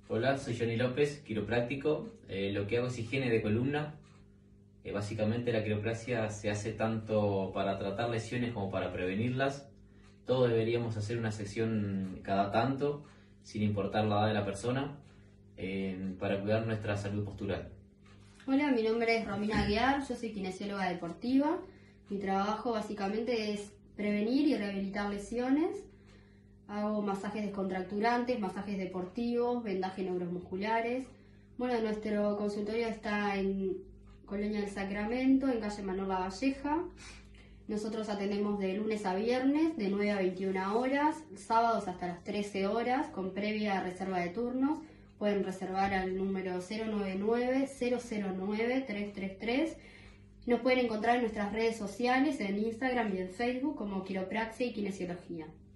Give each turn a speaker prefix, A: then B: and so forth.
A: Hola, soy Johnny López, quiropráctico. Lo que hago es higiene de columna. Básicamente la quiropraxia se hace tanto para tratar lesiones como para prevenirlas. Todos deberíamos hacer una sección cada tanto, sin importar la edad de la persona, para cuidar nuestra salud postural.
B: Hola, mi nombre es Romina Aguiar, yo soy kinesióloga deportiva. Mi trabajo básicamente es prevenir y rehabilitar lesiones. Hago masajes descontracturantes, masajes deportivos, vendajes neuromusculares. Bueno, nuestro consultorio está en Colonia del Sacramento, en calle Manuel Lavalleja. Nosotros atendemos de lunes a viernes, de 9 a 21 horas, sábados hasta las 13 horas, con previa reserva de turnos. Pueden reservar al número 099-009-333. Nos pueden encontrar en nuestras redes sociales, en Instagram y en Facebook como Quiropraxia y Kinesiología.